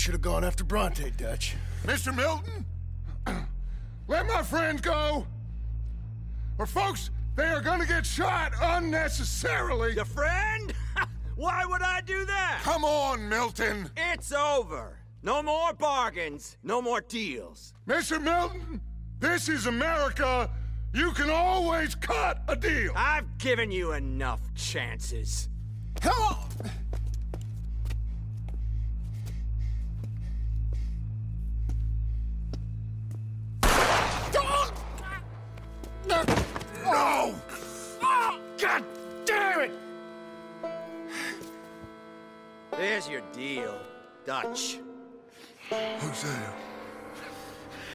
should have gone after Bronte, Dutch. Mr. Milton, let my friends go. Or folks, they are gonna get shot unnecessarily. Your friend? Why would I do that? Come on, Milton. It's over. No more bargains, no more deals. Mr. Milton, this is America. You can always cut a deal. I've given you enough chances. Come on! No! God damn it! There's your deal, Dutch. Hosea.